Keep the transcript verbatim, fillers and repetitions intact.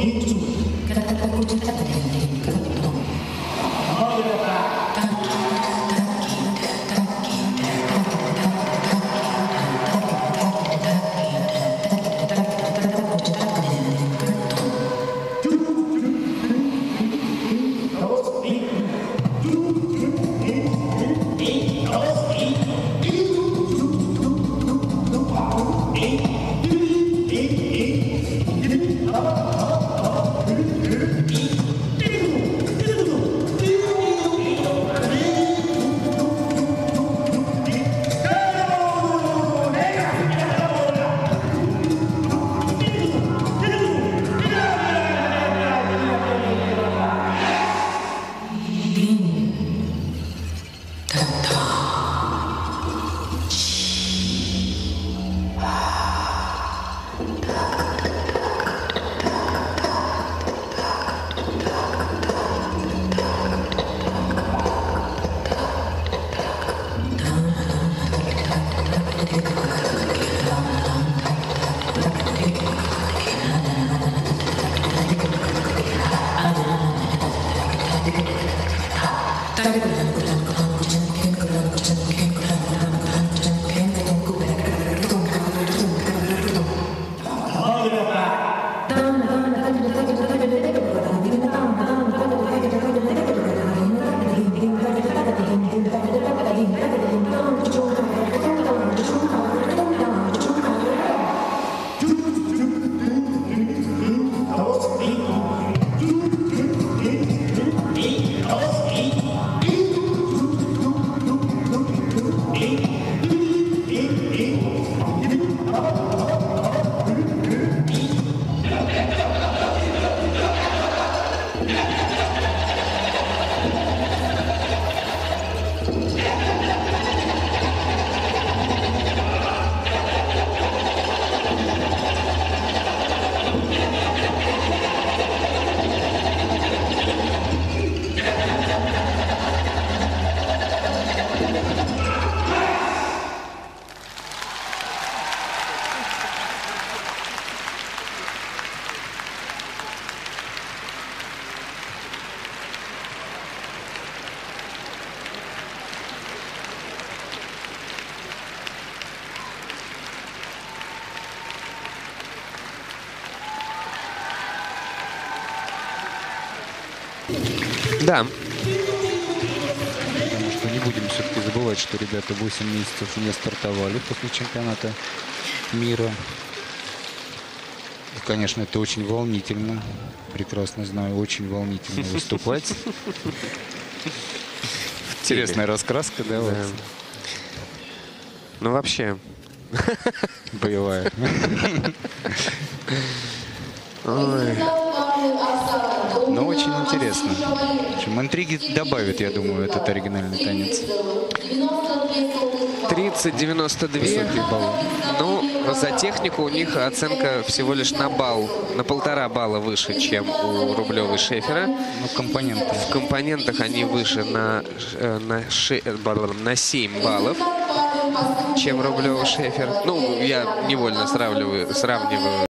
Да. Потому что не будем все-таки забывать, что ребята восемь месяцев не стартовали после чемпионата мира. И, конечно, это очень волнительно. Прекрасно знаю, очень волнительно выступать. Интересная раскраска, да? Вот. Ну, вообще. Боевая. Ой. Но очень интересно. Чем интриги добавит, я думаю, этот оригинальный танец. тридцать девяносто два. Ну, за технику у них оценка всего лишь на балл, на полтора балла выше, чем у Рублева Шефера. Ну, компоненты. В компонентах они выше на, на, ше, на семь баллов, чем Рублева Шефер. Ну, я невольно сравниваю, сравниваю